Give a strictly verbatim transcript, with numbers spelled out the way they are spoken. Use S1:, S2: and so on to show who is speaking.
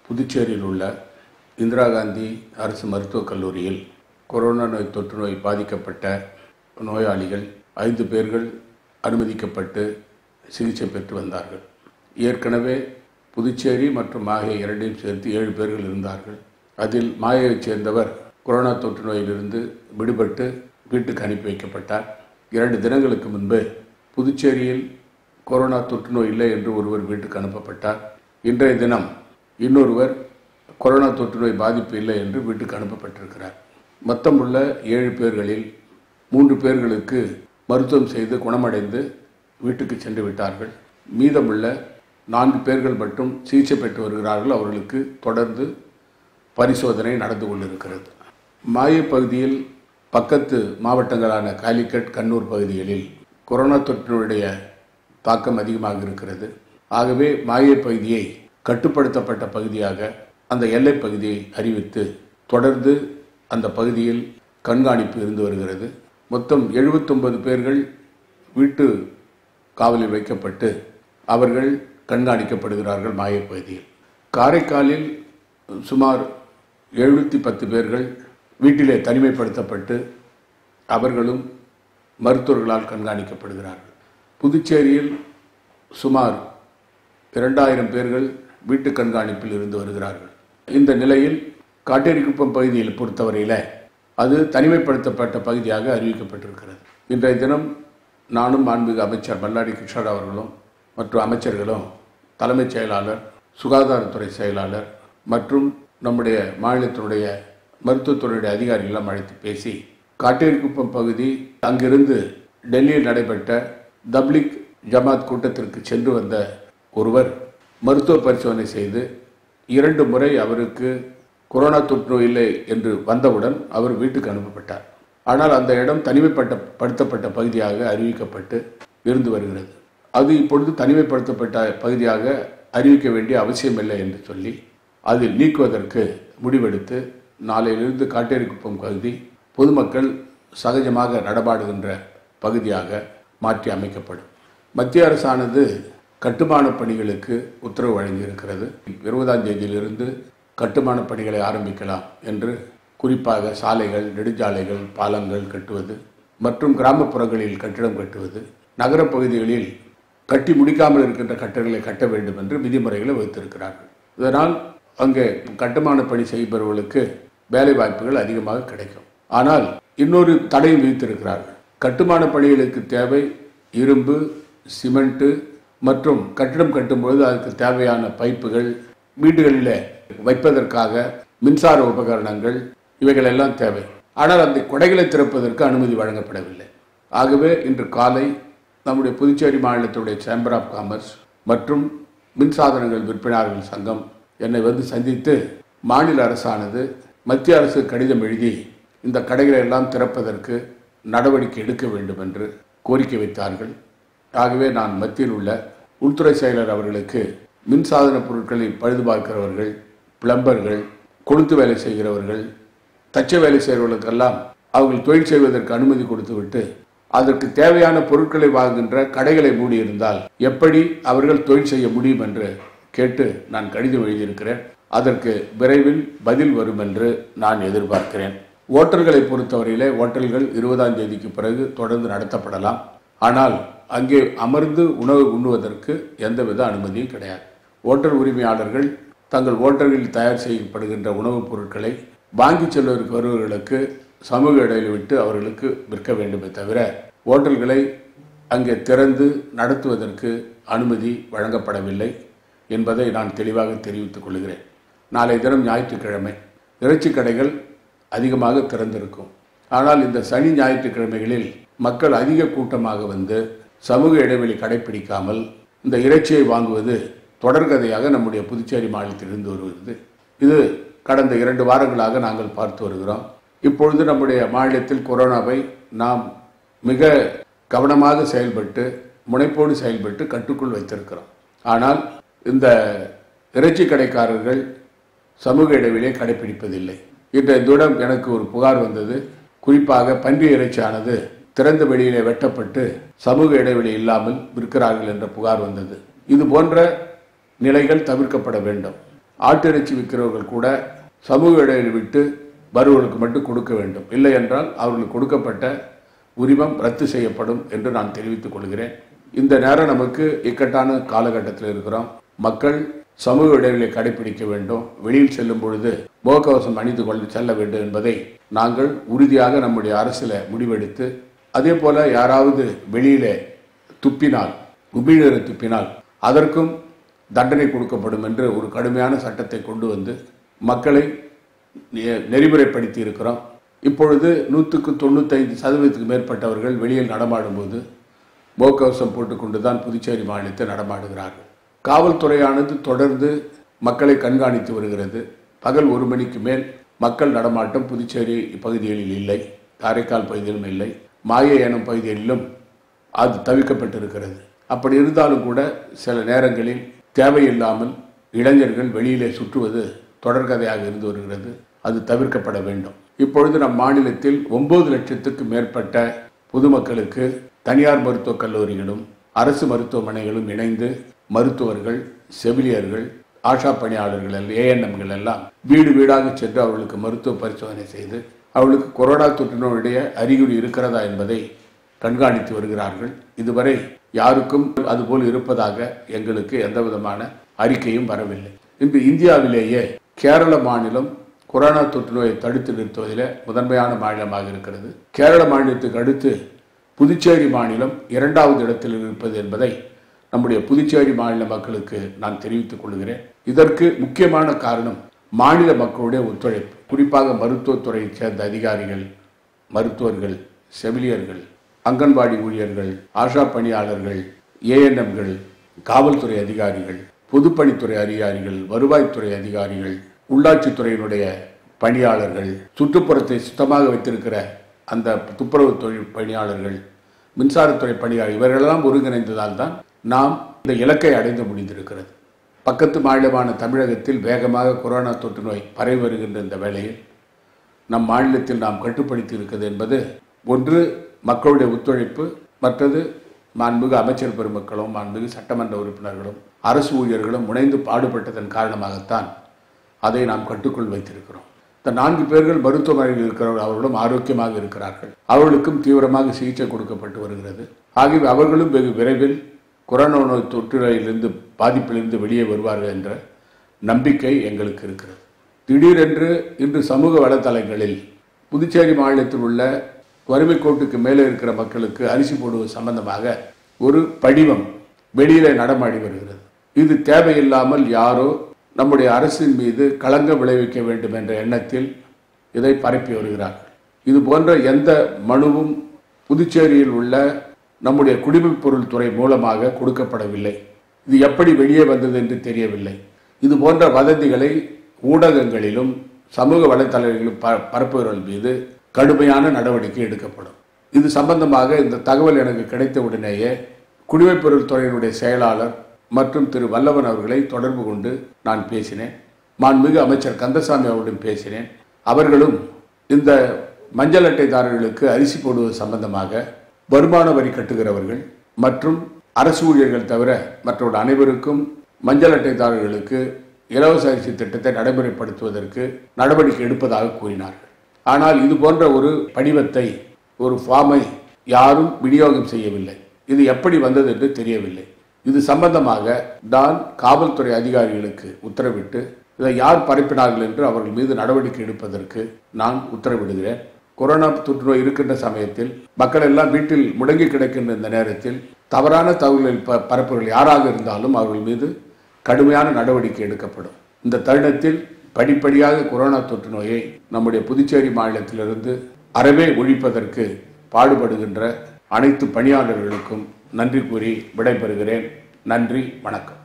S1: புதுச்சேரியில் உள்ள இந்திரா காந்தி அரசு மருத்துவக் கல்லூரியில் கொரோனா நோய் தொற்று நோய் பாதிக்கப்பட்ட நோயாளிகள் ஐந்து பேர்கள் அனுமதிக்கப்பட்டு சிகிச்சை பெற்று வந்தார்கள். ஏற்கனவே புதுச்சேரி மற்றும் மாஹே இரண்டையும் சேர்த்து ஏழு பேர்கள் இருந்தார்கள். அதில் மாஹேயைச் சேர்ந்தவர் கொரோனா தொற்று நோயிலிருந்து விடுபட்டு வீட்டுக்கு அனுப்பி வைக்கப்பட்டார். இரண்டு தினங்களுக்கு முன்பு புதுச்சேரியில் கொரோனா தொற்று நோய் இல்லை என்று ஒருவர் வீட்டுக்கு அனுப்பப்பட்டார். இன்றைய தினம் இன்னொருவர் கொரோனா தொற்று நோய் பாதிப்பு இல்லை என்று வீட்டுக்கு அனுப்பப்பட்டிருக்கிறார். மொத்தம் உள்ள ஏழு பேர்களில் மூன்று பேர்களுக்கு மருத்துவம் செய்து குணமடைந்து வீட்டுக்கு சென்று விட்டார்கள். மீதமுள்ள நான்கு பேர்கள் மட்டும் சிகிச்சை பெற்று வருகிறார்கள். அவர்களுக்கு தொடர்ந்து பரிசோதனை நடந்து கொண்டிருக்கிறது. மாஹே பகுதியில் பக்கத்து மாவட்டங்களான காலிக்கட், கண்ணூர் பகுதிகளில் கொரோனா தொற்றினுடைய தாக்கம் அதிகமாக இருக்கிறது. ஆகவே மாஹே பகுதியை கட்டுப்படுத்தப்பட்ட பகுதியாக அந்த எல்லை பகுதியை அறிவித்து தொடர்ந்து அந்த பகுதியில் கண்காணிப்பு இருந்து வருகிறது. மொத்தம் எழுபத்தொன்பது பேர்கள் வீட்டு காவலில் வைக்கப்பட்டு அவர்கள் கண்காணிக்கப்படுகிறார்கள். மாஹே பகுதியில் காரைக்காலில் சுமார் எழுநூற்றி பத்து பேர்கள் வீட்டிலே தனிமைப்படுத்தப்பட்டு அவர்களும் மருத்துவர்களால் கண்காணிக்கப்படுகிறார்கள். புதுச்சேரியில் சுமார் இரண்டாயிரம் பேர்கள் வீட்டு கண்காணிப்பில் இருந்து வருகிறார்கள். இந்த நிலையில் காட்டேரிக்குப்பம் பகுதியில் பொறுத்தவரையில் அது தனிமைப்படுத்தப்பட்ட பகுதியாக அறிவிக்கப்பட்டிருக்கிறது. இன்றைய தினம் நானும் மாண்புமிகு அமைச்சர் மல்லாடி கிருஷ்ணராவ் அவர்களும் மற்றும் அமைச்சர்களும் தலைமைச் செயலாளர், சுகாதாரத்துறை செயலாளர் மற்றும் நம்முடைய மாநிலத்தினுடைய மருத்துவத்துறையுடைய அதிகாரிகளெல்லாம் அழைத்து பேசி காட்டேரிக்குப்பம் பகுதி அங்கிருந்து டெல்லியில் நடைபெற்ற தப்லிக் ஜமாத் கூட்டத்திற்கு சென்று வந்த ஒருவர் மருத்துவ பரிசோதனை செய்து இரண்டு முறை அவருக்கு கொரோனா தொற்று நோய் இல்லை என்று வந்தவுடன் அவர் வீட்டுக்கு அனுப்பப்பட்டார். ஆனால் அந்த இடம் தனிமைப்பட்ட படுத்தப்பட்ட பகுதியாக அறிவிக்கப்பட்டு இருந்து வருகிறது. அது இப்பொழுது தனிமைப்படுத்தப்பட்ட பகுதியாக அறிவிக்க வேண்டிய அவசியமில்லை என்று சொல்லி அதில் நீக்குவதற்கு முடிவெடுத்து நாளையிலிருந்து காட்டேரிக்குப்பம் பகுதி பொதுமக்கள் சகஜமாக நடமாடுகின்ற பகுதியாக மாற்றி அமைக்கப்படும். மத்திய அரசானது கட்டுமான பணிகளுக்கு உத்தரவு வழங்கியிருக்கிறது. இருபதாம் தேதியிலிருந்து கட்டுமான பணிகளை ஆரம்பிக்கலாம் என்று, குறிப்பாக சாலைகள், நெடுஞ்சாலைகள், பாலங்கள் கட்டுவது மற்றும் கிராமப்புறங்களில் கட்டிடம் கட்டுவது, நகரப்பகுதிகளில் கட்டி முடிக்காமல் இருக்கின்ற கட்டடங்களை கட்ட வேண்டும் என்று விதிமுறைகளை வைத்திருக்கிறார்கள். இதனால் அங்கே கட்டுமான பணி செய்பவர்களுக்கு வேலை வாய்ப்புகள் அதிகமாக கிடைக்கும். ஆனால் இன்னொரு தடையும் விதித்திருக்கிறார்கள். கட்டுமான பணிகளுக்கு தேவை இரும்பு, சிமெண்ட் மற்றும் கட்டிடம் கட்டும்போது அதுக்கு தேவையான பைப்புகள், வீடுகளில் வைப்பதற்காக மின்சார உபகரணங்கள், இவைகள் எல்லாம் தேவை. ஆனால் அந்த கொடைகளை திறப்பதற்கு அனுமதி வழங்கப்படவில்லை. ஆகவே இன்று காலை நம்முடைய புதுச்சேரி மாநிலத்துடைய சேம்பர் ஆஃப் காமர்ஸ் மற்றும் மின்சாதனங்கள் விற்பனையாளர்கள் சங்கம் என்னை வந்து சந்தித்து மாநில அரசானது மத்திய அரசு கடிதம் எழுதி இந்த கடைகளை எல்லாம் திறப்பதற்கு நடவடிக்கை எடுக்க வேண்டும் என்று கோரிக்கை வைத்தார்கள். ஆகவே நான் மத்தியில் உள்ள உள்துறை செயலர் அவர்களுக்கு மின்சாதன பொருட்களை பழுது பார்க்கிறவர்கள், பிளம்பர்கள், கொளுத்து வேலை செய்கிறவர்கள், தச்ச வேலை செய்கிறவர்களுக்கெல்லாம் அவர்கள் தொழில் செய்வதற்கு அனுமதி கொடுத்துவிட்டு அதற்கு தேவையான பொருட்களை வாங்குகின்ற கடைகளை மூடியிருந்தால் எப்படி அவர்கள் தொழில் செய்ய முடியும் என்று கேட்டு நான் கடிதம் எழுதியிருக்கிறேன். அதற்கு விரைவில் பதில் வரும் என்று நான் எதிர்பார்க்கிறேன். ஓட்டல்களை பொறுத்தவரையிலே ஓட்டல்கள் இருபதாம் தேதிக்கு பிறகு தொடர்ந்து நடத்தப்படலாம். ஆனால் அங்கே அமர்ந்து உணவு உண்ணுவதற்கு எந்தவித அனுமதியும் கிடையாது. ஓட்டல் உரிமையாளர்கள் தங்கள் ஓட்டல்களில் தயார் செய்யப்படுகின்ற உணவுப் பொருட்களை வாங்கி செல்வதற்கு வருவர்களுக்கு சமூக இடைவெளி விட்டு அவர்களுக்கு விற்க வேண்டுமே தவிர ஓட்டல்களை அங்கே திறந்து நடத்துவதற்கு அனுமதி வழங்கப்படவில்லை என்பதை நான் தெளிவாக தெரிவித்துக் கொள்கிறேன். நாளை தினம் ஞாயிற்றுக்கிழமை இறைச்சி கடைகள் அதிகமாக திறந்திருக்கும். ஆனால் இந்த சனி ஞாயிற்றுக்கிழமைகளில் மக்கள் அதிக கூட்டமாக வந்து சமூக இடைவெளி கடைபிடிக்காமல் இந்த இறைச்சியை வாங்குவது தொடர்கதையாக நம்முடைய புதுச்சேரி மாநிலத்தில் இருந்து வருகிறது. இது கடந்த இரண்டு வாரங்களாக நாங்கள் பார்த்து வருகிறோம். இப்பொழுது நம்முடைய மாநிலத்தில் கொரோனாவை நாம் மிக கவனமாக செயல்பட்டு முனைப்போடு செயல்பட்டு கட்டுக்குள் வைத்திருக்கிறோம். ஆனால் இந்த இறைச்சி கடைக்காரர்கள் சமூக இடைவெளியை கடைபிடிப்பதில்லை. இன்றைய தினம் எனக்கு ஒரு புகார் வந்தது. குறிப்பாக பன்றி இறைச்சியானது திறந்த வெளியிலே வெட்டப்பட்டு சமூக இடைவெளி இல்லாமல் விற்கிறார்கள் என்ற புகார் வந்தது. இது போன்ற நிலைகள் தவிர்க்கப்பட வேண்டும். ஆட்டிறைச்சி விற்கிறவர்கள் கூட சமூக இடைவெளி விட்டு வருவர்களுக்கு மட்டும் கொடுக்க வேண்டும். இல்லை என்றால் அவர்களுக்கு கொடுக்கப்பட்ட உரிமம் ரத்து செய்யப்படும் என்று நான் தெரிவித்துக் கொள்கிறேன். இந்த நேரம் நமக்கு இக்கட்டான காலகட்டத்தில் இருக்கிறோம். மக்கள் சமூக இடைவெளியை கடைபிடிக்க வேண்டும். வெளியில் செல்லும் பொழுது முகக்கவசம் அணிந்து கொண்டு செல்ல வேண்டும் என்பதை நாங்கள் உறுதியாக நம்முடைய அரசில் முடிவெடுத்து, அதே போல யாராவது வெளியிலே துப்பினால், உமிழ்நீரை துப்பினால் அதற்கும் தண்டனை கொடுக்கப்படும் என்று ஒரு கடுமையான சட்டத்தை கொண்டு வந்து மக்களை நெறிமுறைப்படுத்தி இருக்கிறோம். இப்பொழுது நூற்றுக்கு தொண்ணூத்தி ஐந்து சதவீதத்துக்கு மேற்பட்டவர்கள் வெளியில் நடமாடும் போது முகக்கவசம் போட்டுக்கொண்டு தான் புதுச்சேரி மாநிலத்தை நடமாடுகிறார்கள். காவல்துறையானது தொடர்ந்து மக்களை கண்காணித்து வருகிறது. பகல் ஒரு மணிக்கு மேல் மக்கள் நடமாட்டம் புதுச்சேரி பகுதிகளில் இல்லை, காரைக்கால் பகுதியிலும் இல்லை, மாய ஏனம் பகுதிகளிலும் அது தவிர்க்கப்பட்டிருக்கிறது. அப்படி இருந்தாலும் கூட சில நேரங்களில் தேவையில்லாமல் இளைஞர்கள் வெளியிலே சுற்றுவது தொடர்கதையாக இருந்து வருகிறது. அது தவிர்க்கப்பட வேண்டும். இப்பொழுது நம் மாநிலத்தில் ஒன்பது லட்சத்துக்கு மேற்பட்ட பொதுமக்களுக்கு தனியார் மருத்துவக் கல்லூரிகளும் அரசு மருத்துவமனைகளும் இணைந்து மருத்துவர்கள், செவிலியர்கள், ஆஷா பணியாளர்கள், ஏஎன்எம்கள் எல்லாம் வீடு வீடாக சென்று அவர்களுக்கு மருத்துவ பரிசோதனை செய்து அவர்களுக்கு கொரோனா தொற்றினுடைய அறிகுறி இருக்கிறதா என்பதை கண்காணித்து வருகிறார்கள். இதுவரை யாருக்கும் அதுபோல் இருப்பதாக எங்களுக்கு எந்த விதமான அறிக்கையும் வரவில்லை. இன்று இந்தியாவிலேயே கேரள மாநிலம் கொரோனா தொற்று நோயை தடுத்து நிறுத்துவதில் முதன்மையான மாநிலமாக இருக்கிறது. கேரள மாநிலத்துக்கு அடுத்து புதுச்சேரி மாநிலம் இரண்டாவது இடத்தில் இருப்பது என்பதை நம்முடைய புதுச்சேரி மாநில மக்களுக்கு நான் தெரிவித்துக் கொள்கிறேன். இதற்கு முக்கியமான காரணம் மாநில மக்களுடைய ஒத்துழைப்பு. குறிப்பாக மருத்துவத்துறையைச் சேர்ந்த அதிகாரிகள், மருத்துவர்கள், செவிலியர்கள், அங்கன்வாடி ஊழியர்கள், ஆஷா பணியாளர்கள், ஏஎன்எம்கள், காவல்துறை அதிகாரிகள், பொதுப்பணித்துறை அதிகாரிகள், வருவாய்த்துறை அதிகாரிகள், உள்ளாட்சித்துறையினுடைய பணியாளர்கள், சுற்றுப்புறத்தை சுத்தமாக வைத்திருக்கிற அந்த துப்புரவு தொழில் பணியாளர்கள், மின்சாரத்துறை பணியாளர்கள், இவர்களெல்லாம் ஒருங்கிணைந்ததால் தான் நாம் இந்த இலக்கை அடைந்து முடிந்திருக்கிறது. பக்கத்து மாநிலமான தமிழகத்தில் வேகமாக கொரோனா தொற்று நோய் பரவி வருகின்ற இந்த வேளையில் நம் மாநிலத்தில் நாம் கட்டுப்படுத்தி இருக்கிறது என்பது ஒன்று மக்களுடைய ஒத்துழைப்பு, மற்றது மாண்புமிகு அமைச்சர் பெருமக்களும் மாண்புமிகு சட்டமன்ற உறுப்பினர்களும் அரசு ஊழியர்களும் முனைந்து பாடுபட்டதன் காரணமாகத்தான் அதை நாம் கட்டுக்குள் வைத்திருக்கிறோம். இந்த நான்கு பேர்கள் மருத்துவமனையில் இருக்கிறவர்கள் அவர்களும் ஆரோக்கியமாக இருக்கிறார்கள். அவர்களுக்கும் தீவிரமாக சிகிச்சை கொடுக்கப்பட்டு வருகிறது. ஆகிய அவர்களும் வெகு விரைவில் கொரோனா நோய் தொற்றுநோயிலிருந்து பாதிப்பிலிருந்து வெளியே வருவார்கள் என்ற நம்பிக்கை எங்களுக்கு இருக்கிறது. திடீரென்று இன்று சமூக வலைதளங்களில் புதுச்சேரி மாநிலத்தில் உள்ள வறுமை கோட்டுக்கு மேலே இருக்கிற மக்களுக்கு அரிசி போடுவது சம்பந்தமாக ஒரு படிவம் வெளியிலே நடமாடி வருகிறது. இது தேவையில்லாமல் யாரோ நம்முடைய அரசின் மீது களங்கம் விளைவிக்க வேண்டும் என்ற எண்ணத்தில் இதை பரப்பி வருகிறார்கள். இது போன்ற எந்த மனுவும் புதுச்சேரியில் உள்ள நம்முடைய குடிமைப் பொருள் துறை மூலமாக கொடுக்கப்படவில்லை. இது எப்படி வெளியே வந்தது என்று தெரியவில்லை. இது போன்ற வதந்திகளை ஊடகங்களிலும் சமூக வலைதளங்களிலும் பரப்புவர்கள் மீது கடுமையான நடவடிக்கை எடுக்கப்படும். இது சம்பந்தமாக இந்த தகவல் எனக்கு கிடைத்த உடனேயே குடிமைப் பொருள் துறையினுடைய செயலாளர் மற்றும் திரு வல்லவன் அவர்களை தொடர்பு கொண்டு நான் பேசினேன். மாண்புமிகு அமைச்சர் கந்தசாமி அவர்களுடன் பேசினேன். அவர்களும் இந்த மஞ்சள் அட்டைதாரர்களுக்கு அரிசி போடுவது சம்பந்தமாக வருமான வரி கட்டுகிறவர்கள் மற்றும் அரசு ஊழியர்கள் தவிர மற்றொரு அனைவருக்கும் மஞ்சள் அட்டைதாரர்களுக்கு இலவச அரிசி திட்டத்தை நடைமுறைப்படுத்துவதற்கு நடவடிக்கை எடுப்பதாக கூறினார்கள். ஆனால் இது போன்ற ஒரு படிவத்தை, ஒரு ஃபார்மை யாரும் விநியோகம் செய்யவில்லை. இது எப்படி வந்தது என்று தெரியவில்லை. இது சம்பந்தமாக நான் காவல்துறை அதிகாரிகளுக்கு உத்தரவிட்டு இதை யார் பரப்பினார்கள் என்று அவர்கள் மீது நடவடிக்கை எடுப்பதற்கு நான் உத்தரவிடுகிறேன். கொரோனா தொற்றுநோய் இருக்கின்ற சமயத்தில் மக்கள் எல்லாம் வீட்டில் முடங்கி கிடக்கின்ற இந்த நேரத்தில் தவறான தகவல்களில் பரப்புகள் யாராக இருந்தாலும் அவர்கள் மீது கடுமையான நடவடிக்கை எடுக்கப்படும். இந்த தருணத்தில் படிப்படியாக கொரோனா தொற்று நோயை நம்முடைய புதுச்சேரி மாநிலத்திலிருந்து அறவே ஒழிப்பதற்கு பாடுபடுகின்ற அனைத்து பணியாளர்களுக்கும் நன்றி கூறி விடைபெறுகிறேன். நன்றி, வணக்கம்.